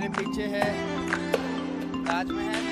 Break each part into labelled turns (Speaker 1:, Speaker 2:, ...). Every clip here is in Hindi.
Speaker 1: मेरे पीछे है Taj Mahal.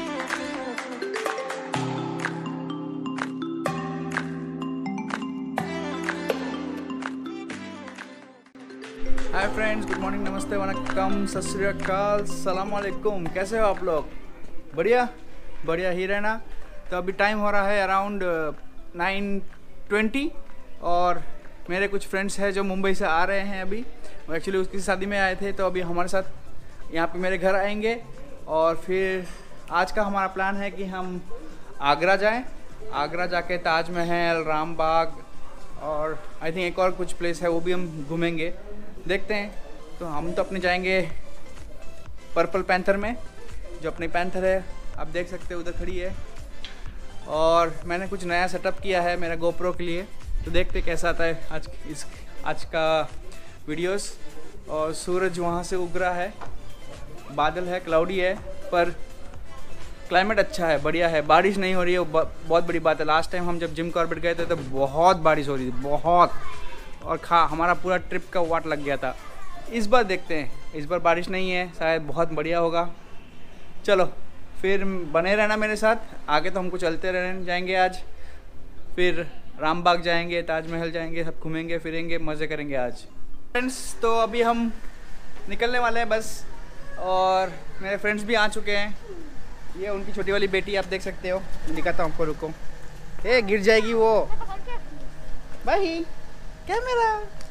Speaker 1: Hi friends, good morning, नमस्ते, वनक्कम, सत श्री अकाल, सलाम वालेकुम। कैसे हो आप लोग? बढ़िया बढ़िया ही रहना। तो अभी टाइम हो रहा है अराउंड 9:20 और मेरे कुछ फ्रेंड्स हैं जो मुंबई से आ रहे हैं। अभी वो एक्चुअली उसकी शादी में आए थे, तो अभी हमारे साथ यहाँ पे मेरे घर आएंगे। और फिर आज का हमारा प्लान है कि हम आगरा जाएं। आगरा जाके ताजमहल, राम बाग और आई थिंक एक और कुछ प्लेस है, वो भी हम घूमेंगे, देखते हैं। तो हम तो अपने जाएंगे पर्पल पैंथर में, जो अपनी पैंथर है आप देख सकते हो उधर खड़ी है। और मैंने कुछ नया सेटअप किया है मेरा गोप्रो के लिए, तो देखते कैसा आता है आज का वीडियोस। और सूरज वहाँ से उग रहा है, बादल है, क्लाउडी है, पर क्लाइमेट अच्छा है, बढ़िया है। बारिश नहीं हो रही है, बहुत बड़ी बात है। लास्ट टाइम हम जब जिम कॉर्बेट गए थे तो बहुत बारिश हो रही थी, बहुत, और हमारा पूरा ट्रिप का वाट लग गया था। इस बार देखते हैं, इस बार बारिश नहीं है, शायद बहुत बढ़िया होगा। चलो फिर बने रहना मेरे साथ, आगे तो हमको चलते रहने जाएंगे। आज फिर राम बाग जाएंगे, ताजमहल जाएंगे, सब घूमेंगे फिरेंगे, मज़े करेंगे आज। फ्रेंड्स, तो अभी हम निकलने वाले हैं बस, और मेरे फ्रेंड्स भी आ चुके हैं। ये उनकी छोटी वाली बेटी आप देख सकते हो, मैं दिखाता हूँ आपको, रुको। ए गिर जाएगी वो भाई, कैमरा।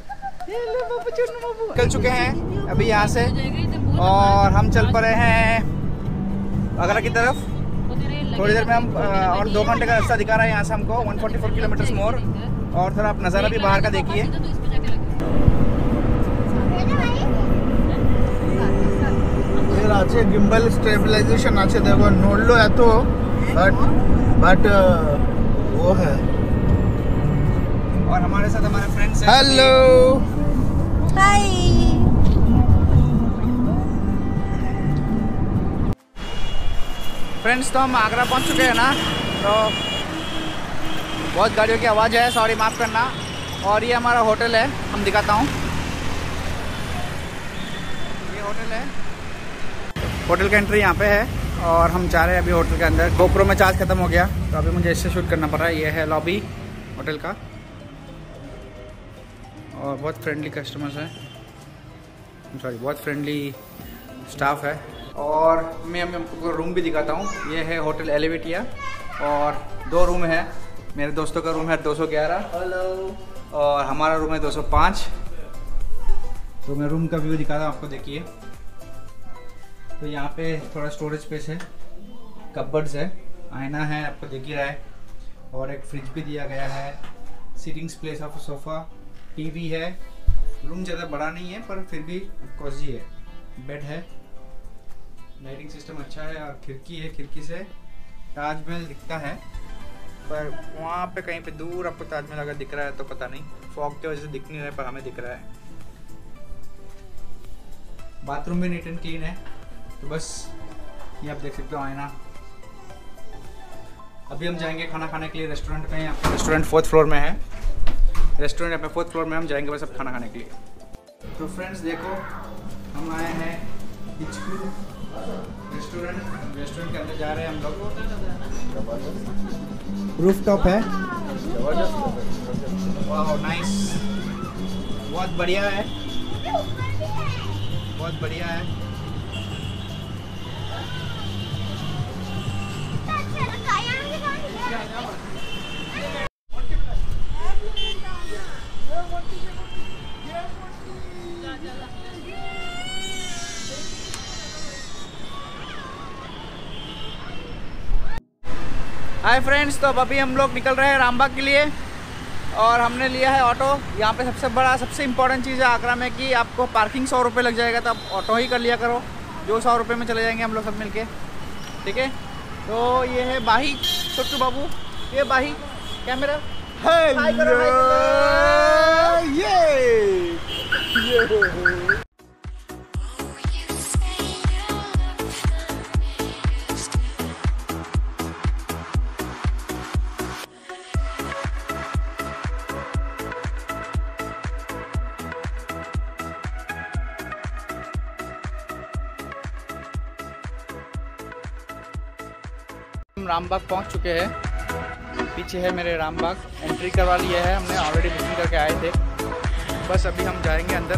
Speaker 1: निकल चुके हैं अभी यहाँ से, और हम चल पड़े हैं आगरा की तरफ। थोड़ी देर में हम और 2 घंटे का रास्ता दिखा रहा है यहाँ से हमको, 144 किलोमीटर्स मोर। और थोड़ा आप नज़ारा भी बाहर का देखिए।
Speaker 2: गिम्बल स्टेबलाइजेशन आछे, देखो नोडलो है तो बट वो है।
Speaker 1: और हमारे साथ हमारे फ्रेंड्स हैं।
Speaker 2: हेलो,
Speaker 3: हाय।
Speaker 1: फ्रेंड्स, तो हम आगरा पहुंच चुके हैं ना, तो बहुत गाड़ियों की आवाज़ है, सॉरी माफ़ करना। और ये हमारा होटल है, हम दिखाता हूँ, ये होटल है। होटल का एंट्री यहाँ पे है और हम जा रहे हैं अभी होटल के अंदर। गोप्रो में चार्ज खत्म हो गया, तो अभी मुझे इससे शूट करना पड़ रहा है। ये है लॉबी होटल का, और बहुत फ्रेंडली कस्टमर्स हैं, सॉरी बहुत फ्रेंडली स्टाफ है। और मैं आपको रूम भी दिखाता हूँ। ये है होटल एलिवेटिया, और 2 रूम है। मेरे दोस्तों का रूम है 211, हेलो, और हमारा रूम है 205। तो मैं रूम का व्यू दिखाता हूँ आपको, देखिए। तो यहाँ पे थोड़ा स्टोरेज स्पेस है, कपबर्ड्स है, आईना है, आपको दिख ही रहा है, और एक फ्रिज भी दिया गया है, seating place of sofa, TV है। रूम ज़्यादा बड़ा नहीं है पर फिर भी कोजी है, बेड है, लाइटिंग सिस्टम अच्छा है, और खिड़की है, खिड़की से ताजमहल दिखता है। पर वहाँ पे कहीं पे दूर आपको ताजमहल अगर दिख रहा है तो पता नहीं, फॉग की वजह से दिख नहीं रहा है, पर हमें दिख रहा है। बाथरूम भी नीट एंड क्लीन है, तो बस ये आप देख सकते हो, आईना। अभी हम जाएंगे खाना खाने के लिए रेस्टोरेंट में। यहाँ पे रेस्टोरेंट 4th फ्लोर में है, रेस्टोरेंट यहाँ पे 4th फ्लोर में हम जाएंगे बस अब खाना खाने के लिए। तो फ्रेंड्स देखो, हम आए हैं हिचकू रेस्टोरेंट के अंदर जा रहे हैं हम लोग। रूफ टॉप है, वाह नाइस, बहुत बढ़िया है, बहुत बढ़िया है। हाय फ्रेंड्स, तो अब अभी हम लोग निकल रहे हैं रामबाग के लिए, और हमने लिया है ऑटो। यहाँ पे सबसे इम्पोर्टेंट चीज़ है आगरा में कि आपको पार्किंग 100 रुपये लग जाएगा, तो आप ऑटो ही कर लिया करो, जो 100 रुपये में चले जाएंगे हम लोग सब मिलके, ठीक है। तो ये है बाही, छोटू बाबू, ये बाही, कैमरा हाय करो, ये हम रामबाग पहुंच चुके हैं। पीछे है मेरे रामबाग, एंट्री करवा लिया है हमने, ऑलरेडी बुकिंग करके आए थे। बस अभी हम जाएंगे अंदर।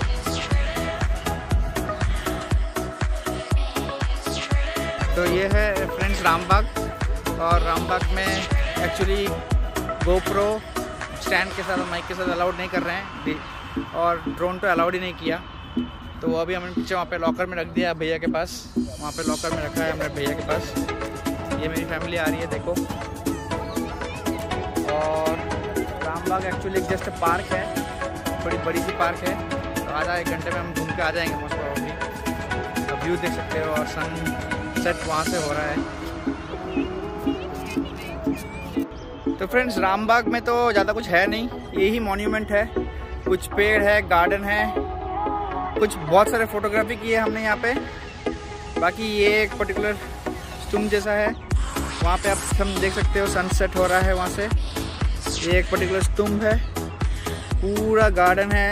Speaker 1: तो ये है फ्रेंड्स रामबाग, और रामबाग में एक्चुअली गोप्रो स्टैंड के साथ और माइक के साथ अलाउड नहीं कर रहे हैं, और ड्रोन तो अलाउड ही नहीं किया। तो वो अभी हमने पीछे वहाँ पे लॉकर में रख दिया भैया के पास, वहाँ पे लॉकर में रखा है हमने भैया के पास। ये मेरी फैमिली आ रही है देखो। और रामबाग एक्चुअली एक जस्ट पार्क है, बड़ी सी पार्क है। तो आधा 1 घंटे में हम घूम के आ जाएंगे मोस्ट प्रॉब्ली। अब व्यू देख सकते हो और सन सेट वहाँ से हो रहा है। तो फ्रेंड्स रामबाग में तो ज़्यादा कुछ है नहीं, यही मॉन्यूमेंट है, कुछ पेड़ है, गार्डन है, कुछ बहुत सारे फोटोग्राफी की है हमने यहाँ पे। बाकी ये एक पर्टिकुलर स्तूप जैसा है, वहाँ पे आप हम देख सकते हो सनसेट हो रहा है वहाँ से। ये एक पर्टिकुलर स्तूप है, पूरा गार्डन है।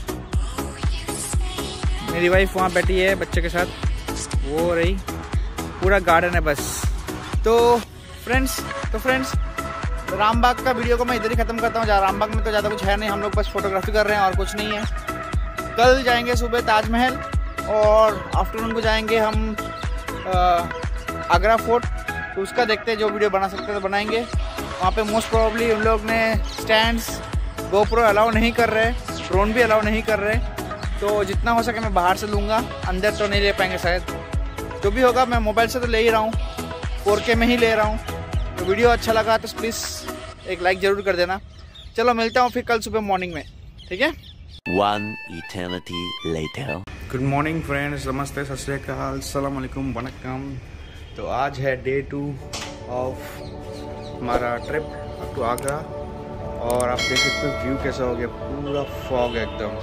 Speaker 1: मेरी वाइफ वहाँ बैठी है बच्चे के साथ, वो रही, पूरा गार्डन है बस। तो फ्रेंड्स रामबाग का वीडियो को मैं इधर ही ख़त्म करता हूँ। रामबाग में तो ज़्यादा कुछ है नहीं, हम लोग बस फोटोग्राफी कर रहे हैं और कुछ नहीं है। कल जाएंगे सुबह ताजमहल, और आफ्टरनून को जाएंगे हम आगरा फोर्ट। तो उसका देखते हैं, जो वीडियो बना सकते हैं तो बनाएंगे। वहाँ पे मोस्ट प्रोबेबली उन लोग ने स्टैंड्स गोप्रो अलाउ नहीं कर रहे, ड्रोन भी अलाउ नहीं कर रहे। तो जितना हो सके मैं बाहर से लूँगा, अंदर तो नहीं ले पाएंगे शायद। जो भी होगा मैं मोबाइल से तो ले ही रहा हूँ, 4K में ही ले रहा हूँ। तो वीडियो अच्छा लगा तो प्लीज़ एक लाइक ज़रूर कर देना। चलो मिलता हूँ फिर कल सुबह मॉर्निंग में, ठीक है।
Speaker 3: One eternity later.
Speaker 1: Good morning friends, नमस्ते, सत श्री अकाल, अस्सलाम वालेकुम, वनक्कम। तो आज है डे 2 ऑफ हमारा ट्रिप टू आगरा, और आप देख सकते हो व्यू कैसा हो गया, पूरा फॉग है एकदम।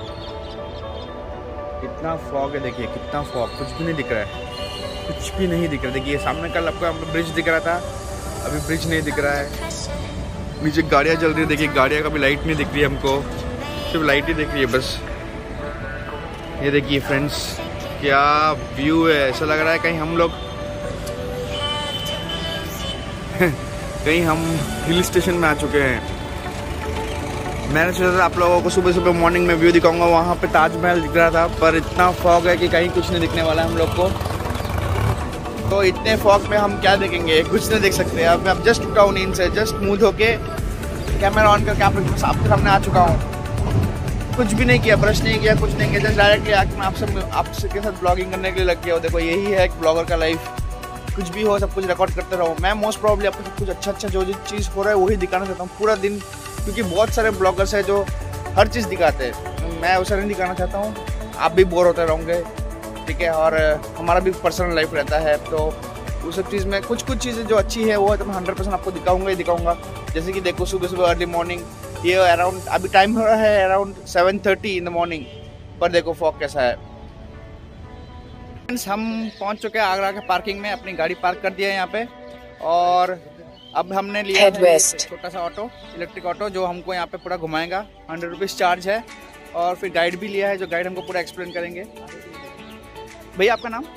Speaker 1: इतना फॉग है, देखिए कितना फॉग, कुछ भी नहीं दिख रहा है, कुछ भी नहीं दिख रहा है। देखिए सामने कल आपको ब्रिज दिख रहा था, अभी ब्रिज नहीं दिख रहा है। नीचे गाड़ियाँ चल रही है, देखिए गाड़ियाँ का भी लाइट नहीं दिख रही है हमको, सिर्फ लाइट ही दिख रही है बस। ये देखिए फ्रेंड्स क्या व्यू है, ऐसा लग रहा है कहीं हम लोग कहीं हम हिल स्टेशन में आ चुके हैं। मैंने सोचा था आप लोगों को सुबह सुबह मॉर्निंग में व्यू दिखाऊंगा, वहाँ पे ताजमहल दिख रहा था, पर इतना फॉग है कि कहीं कुछ नहीं दिखने वाला है हम लोग को। तो इतने फॉग में हम क्या देखेंगे, कुछ नहीं देख सकते। अब मैं जस्ट उठा हूँ नींद से, जस्ट मुँह धो के कैमरा ऑन करके आपके सामने आ चुका हूँ। कुछ भी नहीं किया, ब्रश नहीं किया, कुछ नहीं किया, जस्ट डायरेक्टली आके मैं आपके साथ ब्लॉगिंग करने के लिए लग गया हूँ। देखो यही है एक ब्लॉगर का लाइफ, कुछ भी हो सब कुछ रिकॉर्ड करते रहो। मैं मोस्ट प्रॉब्ली आपको सब कुछ अच्छा जो चीज़ हो रहा है वही दिखाना चाहता हूँ पूरा दिन, क्योंकि बहुत सारे ब्लॉगर्स हैं जो हर चीज़ दिखाते हैं, मैं उसे नहीं दिखाना चाहता हूँ। आप भी बोर होते रहोगे, ठीक है, और हमारा भी पर्सनल लाइफ रहता है। तो उस सब चीज़ में कुछ चीज़ें जो अच्छी है वो है तो मैं 100% आपको दिखाऊंगा ही दिखाऊंगा। जैसे कि देखो सुबह सुबह अर्ली मॉर्निंग, ये अराउंड अभी टाइम हो रहा है अराउंड 7:30 इन द मॉर्निंग, पर देखो फॉग कैसा है। फ्रेंड्स हम पहुंच चुके हैं आगरा के पार्किंग में, अपनी गाड़ी पार्क कर दिया है यहाँ पे, और अब हमने लिया है छोटा सा ऑटो, इलेक्ट्रिक ऑटो, जो हमको यहाँ पे पूरा घुमाएगा। 100 रुपीज़ चार्ज है, और फिर गाइड भी लिया है जो गाइड हमको पूरा एक्सप्लेन करेंगे। भैया आपका नाम?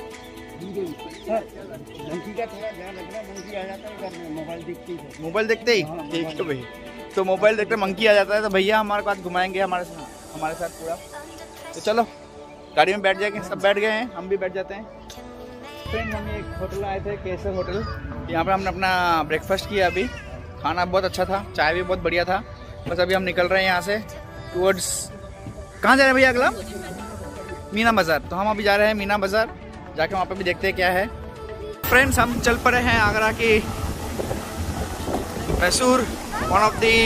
Speaker 1: मोबाइल देखते ही ठीक तो भैया, तो मोबाइल देखते मंकी आ जाता है, तो भैया हमारे पास घुमाएंगे हमारे साथ पूरा। तो चलो गाड़ी में बैठ जाएंगे, सब बैठ गए हैं, हम भी बैठ जाते हैं। फ्रेंड हम एक होटल आए थे, केसर होटल, यहाँ पे हमने अपना ब्रेकफास्ट किया। अभी खाना बहुत अच्छा था, चाय भी बहुत बढ़िया था। बस अभी हम निकल रहे हैं यहाँ से टूवर्ड्स, कहाँ जा रहे हैं भैया अगला? मीना बाज़ार। तो हम अभी जा रहे हैं मीना बाज़ार, जाके वहाँ पे भी देखते हैं क्या है। फ्रेंड्स हम चल पड़े हैं आगरा की मैसूर, one of the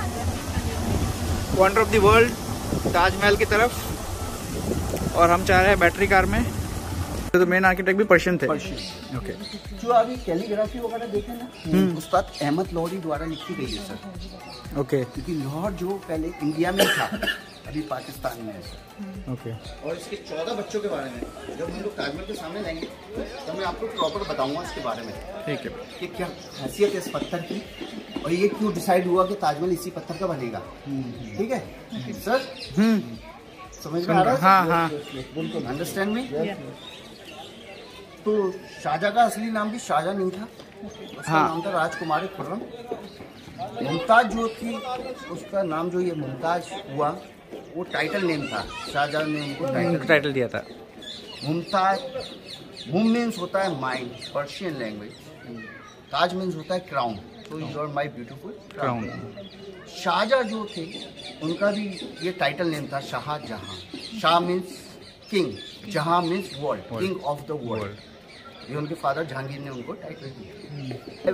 Speaker 1: wonder of the world, Taj Mahal की तरफ, और हम चाह रहे हैं बैटरी कार में। तो मेन आर्किटेक्ट भी पर्शियन थे। ओके।
Speaker 4: जो अभी कैलीग्राफी वगैरह देखे ना, उस्ताद अहमद लाहौरी द्वारा लिखी गई है सर।
Speaker 1: ओके।
Speaker 4: क्योंकि लाहौर जो पहले इंडिया में था, अभी पाकिस्तान में है सर।
Speaker 1: ओके।
Speaker 4: और इसके 14 बच्चों के बारे में जब हम लोग ताजमहल के सामने जाएंगे तो मैं आपको प्रॉपर बताऊंगा इसके बारे में। ठीक है। कि क्या हैसियत है इस पत्थर की, और ये क्यों डिसाइड हुआ कि ताजमहल इसी पत्थर का बनेगा। ठीक है सर? समझ में आ रहा है?
Speaker 1: हाँ हाँ
Speaker 4: बिल्कुल। अंडरस्टैंड में? तो शाहजहाँ का असली नाम भी शाहजहाँ नहीं था, उसका
Speaker 1: हाँ।
Speaker 4: नाम था राजकुमारी खुर्रम। मुमताज जो थी उसका नाम जो ये मुमताज हुआ वो टाइटल नेम था, शाहजहां ने उनको
Speaker 1: टाइटल दिया था।
Speaker 4: मुमताज, मुम मीन्स होता है mind, Persian language. Taj means होता है क्राउन, तो you are my beautiful crown. Shah Jahan जो थे उनका भी ये टाइटल नेम था Shah Jahan. Shah means king, Jahan means world, king of the world. ये उनके फादर जहांगीर ने उनको टाइटल दिया।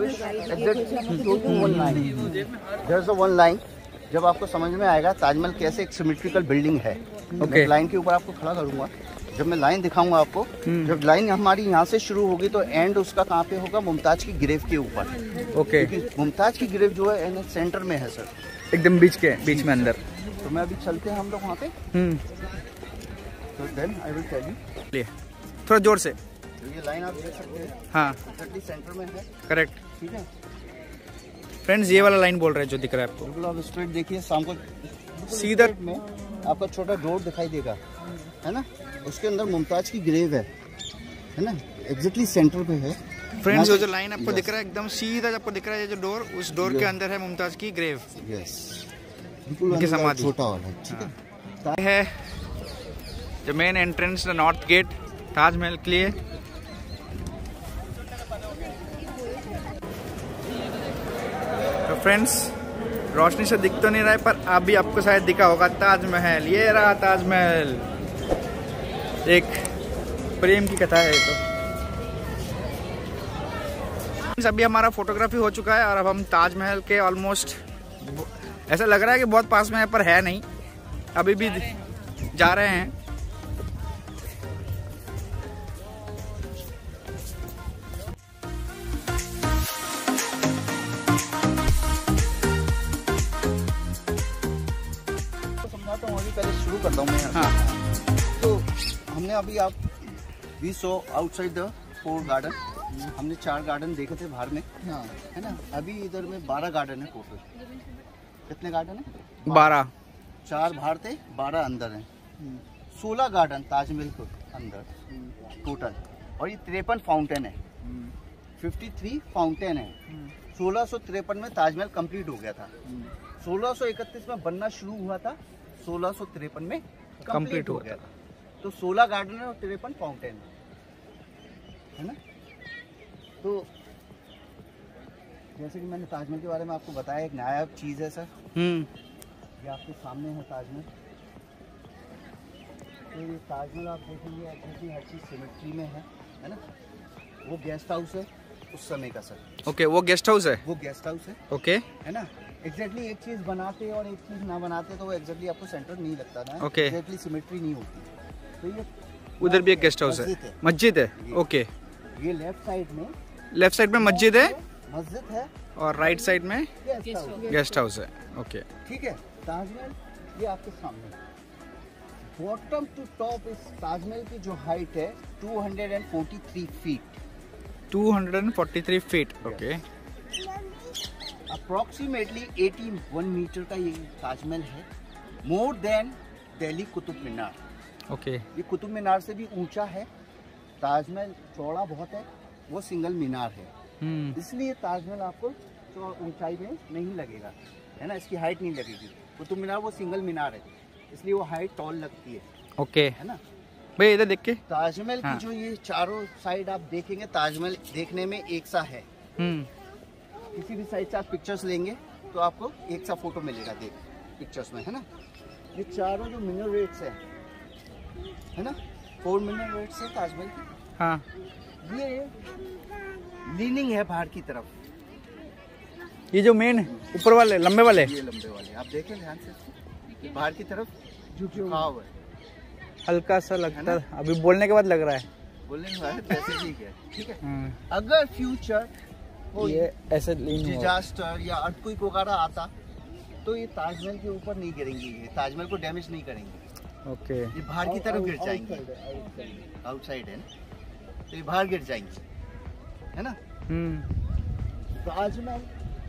Speaker 4: वन लाइन जब आपको समझ में आएगा ताजमहल कैसे एक सिमेट्रिकल बिल्डिंग है। मैं लाइन के ऊपर आपको खड़ा करूंगा, जब मैं लाइन दिखाऊंगा आपको, जब लाइन हमारी यहाँ से शुरू होगी तो एंड उसका कहाँ पे होगा, मुमताज की ग्रेव के ऊपर।
Speaker 1: ओके।
Speaker 4: मुमताज की ग्रेव जो है सेंटर में है सर,
Speaker 1: एकदम बीच में अंदर।
Speaker 4: तो मैं अभी चलते हैं हम लोग वहाँ पे, तो then I will tell you.
Speaker 1: थोड़ा जोर से।
Speaker 4: तो ये लाइन आप देख सकते हैं,
Speaker 1: हाँ
Speaker 4: एक्जेक्टली सेंटर में है।
Speaker 1: करेक्ट।
Speaker 4: ठीक है
Speaker 1: फ्रेंड्स, ये वाला लाइन बोल रहे हैं जो दिख रहा है आपको।
Speaker 4: बिल्कुल, आप स्ट्रेट देखिए, शाम को
Speaker 1: सीधा
Speaker 4: में आपका छोटा डोर दिखाई देगा, है ना, उसके अंदर मुमताज की ग्रेव है ना, एग्जैक्टली सेंटर पे है।
Speaker 1: फ्रेंड्स, जो लाइन आपको दिख रहा है एकदम सीधा आपको दिख रहा है, ये जो डोर, उस डोर के अंदर है मुमताज की ग्रेव।
Speaker 4: यस, बिल्कुल
Speaker 1: उनकी समाधि।
Speaker 4: छोटा वाला है। ठीक है,
Speaker 1: है the main entrance, the north gate Taj Mahal के लिए। तो फ्रेंड्स, रोशनी से दिख तो नहीं रहा है, पर अभी आपको शायद दिखा होगा ताजमहल। ये रहा ताजमहल, एक प्रेम की कथा है तो। अभी हमारा फोटोग्राफी हो चुका है और अब हम ताजमहल के ऑलमोस्ट, ऐसा लग रहा है कि बहुत पास में है पर है नहीं, अभी भी जा रहे हैं।
Speaker 4: समझाता हूँ, अभी पहले शुरू करता हूँ मैं।
Speaker 1: हाँ।
Speaker 4: तो हमने अभी आप we saw outside the 4 garden, हमने 4 गार्डन देखे थे बाहर में, हाँ, है ना। अभी इधर में 12 गार्डन है टोटल। कितने गार्डन है?
Speaker 1: 12।
Speaker 4: 4 बाहर थे, 12 अंदर हैं। 16 गार्डन ताजमहल के अंदर टोटल, और ये 53 फाउंटेन है, 53 फाउंटेन है। 1653 में ताजमहल कंप्लीट हो गया था, 1631 में बनना शुरू हुआ था, 1653 में कंप्लीट हो गया था। तो 16 गार्डन है और 53 फाउंटेन है ना। तो जैसे कि मैंने ताजमहल के बारे में आपको बताया, एक नायाब चीज़ है सर। ये आपके सामने है ताजमहल। तो ये ताजमहल आप देखेंगे एक्चुअली हर चीज़ सिमेट्री में है ना। वो गेस्ट हाउस है उस समय का सर।
Speaker 1: ओके, वो गेस्ट हाउस है।
Speaker 4: वो गेस्ट हाउस है,
Speaker 1: ओके,
Speaker 4: है ना। एग्जैक्टली एक चीज़ बनाते और एक चीज़ ना बनाते तो वो एग्जैक्टली आपको सेंटर नहीं लगता ना।
Speaker 1: ओके।
Speaker 4: एग्जैक्टली सिमेट्री नहीं होती। तो ये
Speaker 1: उधर भी एक गेस्ट हाउस है, मस्जिद है। ओके,
Speaker 4: ये लेफ्ट साइड में,
Speaker 1: लेफ्ट साइड में मस्जिद है
Speaker 4: मस्जिद है
Speaker 1: और राइट साइड में
Speaker 4: गेस्ट हाउस।
Speaker 1: गेस्ट हाउस है। ओके,
Speaker 4: ठीक है। ताजमहल ये आपके सामने, बॉटम टू टॉप इस ताजमहल की जो हाइट है 243 feet.
Speaker 1: 243 feet. Okay,
Speaker 4: approximately 81 metre का ये ताजमहल है, more than Delhi Qutub Minar.
Speaker 1: Okay,
Speaker 4: ये कुतुब मीनार से भी ऊंचा है। ताजमहल चौड़ा बहुत है, वो सिंगल मीनार है, इसलिए ताजमहल आपको ऊंचाई में नहीं लगेगा, है ना, इसकी हाइट नहीं लगेगी। कुतुब मीनार वो सिंगल मीनार है, इसलिए वो हाइट टॉल लगती है।
Speaker 1: ओके,
Speaker 4: है ना।
Speaker 1: भाई इधर देख के।
Speaker 4: ताजमहल
Speaker 1: हाँ।
Speaker 4: की जो ये चारों साइड आप देखेंगे, ताजमहल देखने में एक सा है। किसी भी साइड से आप पिक्चर्स लेंगे तो आपको एक सा फोटो मिलेगा देख पिक्चर्स में, है ना। ये चारों जो मिनरेट्स है ना, 4 मिनरेट्स है ताजमहल की।
Speaker 1: हाँ,
Speaker 4: ये लीनिंग है बाहर की तरफ,
Speaker 1: ये जो मेन ऊपर वाले लंबे वाले,
Speaker 4: ये लंबे वाले आप देखें ध्यान से, बाहर की तरफ झुकाव है।
Speaker 1: हल्का सा लगता है, अभी बोलने के बाद लग रहा है।
Speaker 4: बोलने के बाद वैसे ठीक है। ठीक है। अगर फ्यूचर
Speaker 1: ये ऐसे
Speaker 4: डिजास्टर या अर्थक्वेक वगैरह आता तो ये ताजमहल के ऊपर नहीं गिरेंगे, ये ताजमहल को डैमेज नहीं करेंगे।
Speaker 1: ओके,
Speaker 4: ये बाहर की तरफ गिर जाएंगे, आउटसाइड है ना, तो ये बाहर गिर जाएंगे, है ना। ताजमहल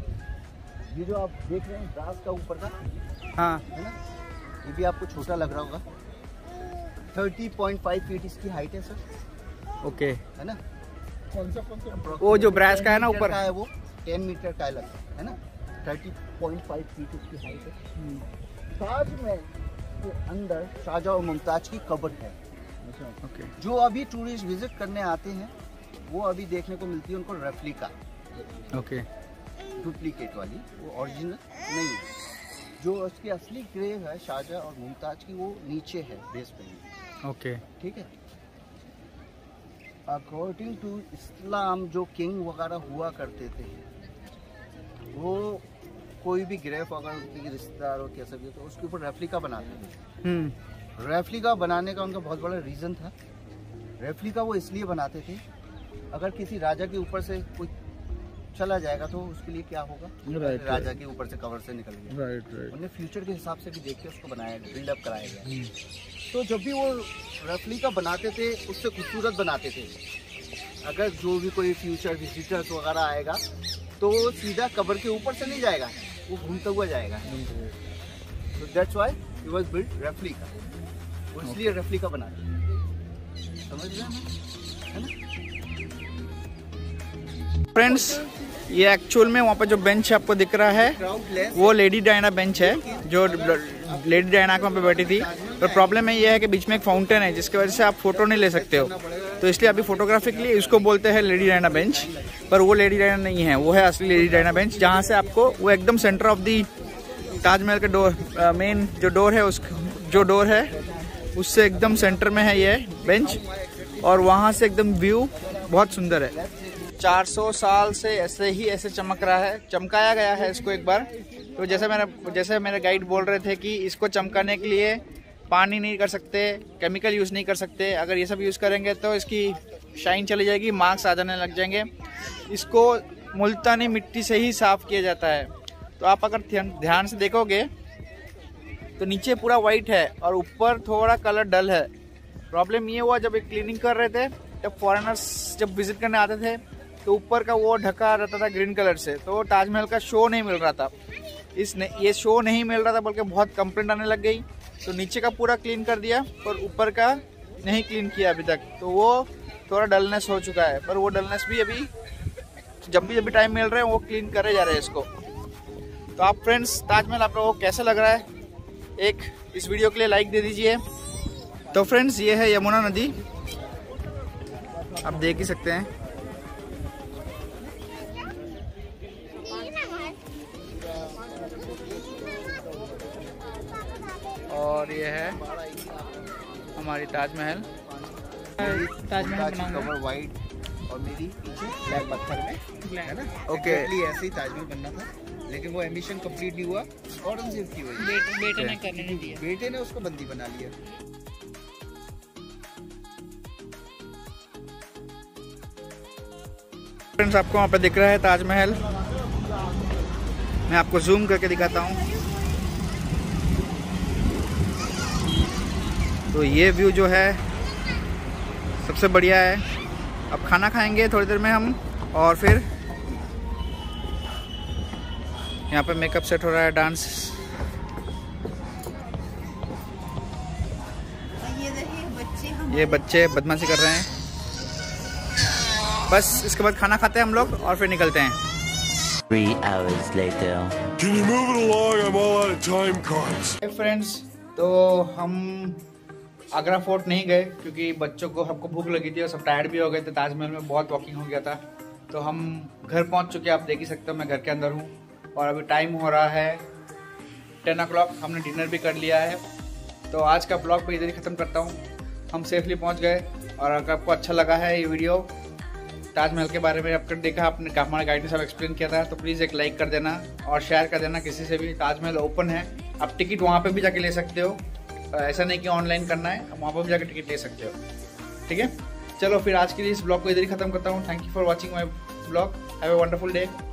Speaker 4: ये जो आप देख रहे हैं ग्रास का ऊपर का,
Speaker 1: हाँ,
Speaker 4: है ना, ये भी आपको छोटा लग रहा होगा। 30.5 फीट इसकी हाइट है सर।
Speaker 1: ओके,
Speaker 4: है ना,
Speaker 1: वो जो ब्रास का है ना ऊपर
Speaker 4: है वो 10 मीटर का अलग है ना, 30.5 फीट उसकी हाइट है। ताजमहल के अंदर शाहजहां और मुमताज की कब्र है।
Speaker 1: ओके।
Speaker 4: जो अभी टूरिस्ट विजिट करने आते हैं वो अभी देखने को मिलती है उनको रेप्लिका,
Speaker 1: ओके,
Speaker 4: डुप्लीकेट वाली, वो ओरिजिनल नहीं है। जो उसकी असली ग्रेव है शाहजहां और मुमताज की वो नीचे है बेस पे।
Speaker 1: ओके,
Speaker 4: ठीक है। अकॉर्डिंग टू इस्लाम जो किंग वगैरह हुआ करते थे वो कोई भी ग्रेव अगर उनकी रिश्तेदार हो कैसा भी हो तो उसके ऊपर रेप्लिका बनाते थे। रेप्लिका बनाने का उनका बहुत बड़ा रीज़न था। रेप्लिका वो इसलिए बनाते थे अगर किसी राजा के ऊपर से कोई चला जाएगा तो उसके लिए क्या होगा, राजा के ऊपर से कवर से निकल गया। उन्होंने फ्यूचर के हिसाब से भी देख के उसको बनाया, बिल्डअप कराया गया। तो जब भी वो रेप्लिका बनाते थे उससे खूबसूरत बनाते थे। अगर जो भी कोई फ्यूचर विजिटर्स वगैरह आएगा तो वो सीधा कबर के ऊपर से नहीं जाएगा, वो घूमता हुआ जाएगा। तो that's why it was built replica, वो इसलिए रेप्लिका बनाते हैं। समझ रहे हैं, है ना
Speaker 1: फ्रेंड्स? ये एक्चुअल में वहाँ पर जो बेंच आपको दिख रहा है वो लेडी डायना बेंच है, जो लेडी डायना वहाँ पे बैठी थी। पर प्रॉब्लम ये है कि बीच में एक फाउंटेन है जिसकी वजह से आप फोटो नहीं ले सकते हो, तो इसलिए अभी फोटोग्राफी के लिए इसको बोलते हैं लेडी डायना बेंच। पर वो लेडी डायना नहीं है, वो है असली लेडी डायना बेंच, जहाँ से आपको वो एकदम सेंटर ऑफ दी ताजमहल के डोर, मेन जो डोर है, उस जो डोर है उससे एकदम सेंटर में है ये बेंच, और वहाँ से एकदम व्यू बहुत सुंदर है। 400 साल से ऐसे चमक रहा है, चमकाया गया है इसको एक बार। तो जैसे मेरे गाइड बोल रहे थे कि इसको चमकाने के लिए पानी नहीं कर सकते, केमिकल यूज़ नहीं कर सकते। अगर ये सब यूज़ करेंगे तो इसकी शाइन चली जाएगी, मार्क्स आ जाने लग जाएंगे। इसको मुल्तानी मिट्टी से ही साफ़ किया जाता है। तो आप अगर ध्यान से देखोगे तो नीचे पूरा वाइट है और ऊपर थोड़ा कलर डल है। प्रॉब्लम ये हुआ जब क्लीनिंग कर रहे थे, जब फॉरेनर्स जब विजिट करने आते थे तो ऊपर का वो ढका रहता था ग्रीन कलर से, तो ताजमहल का शो नहीं मिल रहा था। ये शो नहीं मिल रहा था बल्कि बहुत कंप्लेंट आने लग गई। तो नीचे का पूरा क्लीन कर दिया पर ऊपर का नहीं क्लीन किया अभी तक, तो वो थोड़ा डलनेस हो चुका है। पर वो डलनेस भी अभी जब भी टाइम मिल रहा है वो क्लीन करे जा रहे हैं इसको। तो आप फ्रेंड्स, ताजमहल आप लोगों को कैसा लग रहा है, एक इस वीडियो के लिए लाइक दे दीजिए। तो फ्रेंड्स, ये है यमुना नदी, आप देख ही सकते हैं। और ये है हमारी ताजमहल।
Speaker 4: कवर वाइट और मेरी पीछे ब्लैक पत्थर में, है ना।
Speaker 1: ओके,
Speaker 4: ऐसे ही ताजमहल बनना था, लेकिन वो एम्बिशन कंप्लीट नहीं हुआ। औरंगजेब की वजह से
Speaker 5: बेटे ने करने नहीं दिया,
Speaker 4: बेटे ने उसको बंदी बना लिया।
Speaker 1: फ्रेंड्स, आपको वहाँ पे दिख रहा है ताजमहल, मैं आपको जूम करके दिखाता हूँ। तो ये व्यू जो है सबसे बढ़िया है। अब खाना खाएंगे थोड़ी देर में हम, और फिर यहाँ पे मेकअप सेट हो रहा है, डांस। ये बच्चे बदमाशी कर रहे हैं। बस इसके बाद खाना खाते हैं हम लोग और फिर निकलते हैं।
Speaker 3: 3 hours later.
Speaker 6: Can you move it along? I'm all out of time cards.
Speaker 1: Friends, तो हम आगरा फोर्ट नहीं गए क्योंकि बच्चों को सबको भूख लगी थी और सब टायर्ड भी हो गए थे। ताजमहल में बहुत वॉकिंग हो गया था, तो हम घर पहुंच चुके हैं। आप देख ही सकते हो मैं घर के अंदर हूं और अभी टाइम हो रहा है 10 o'clock। हमने डिनर भी कर लिया है। तो आज का ब्लॉग मैं इधर ही ख़त्म करता हूं। हम सेफली पहुंच गए, और अगर आपको अच्छा लगा है ये वीडियो ताजमहल के बारे में आपने देखा, आपने हमारे गाइड ने सब एक्सप्लेन किया था, तो प्लीज़ एक लाइक कर देना और शेयर कर देना किसी से भी। ताजमहल ओपन है, आप टिकट वहाँ पे भी जाके ले सकते हो, ऐसा नहीं कि ऑनलाइन करना है, आप वहाँ पर भी जाकर टिकट ले सकते हो। ठीक है, चलो फिर आज के लिए इस ब्लॉग को इधर ही ख़त्म करता हूँ। Thank you for watching my blog. Have a wonderful day.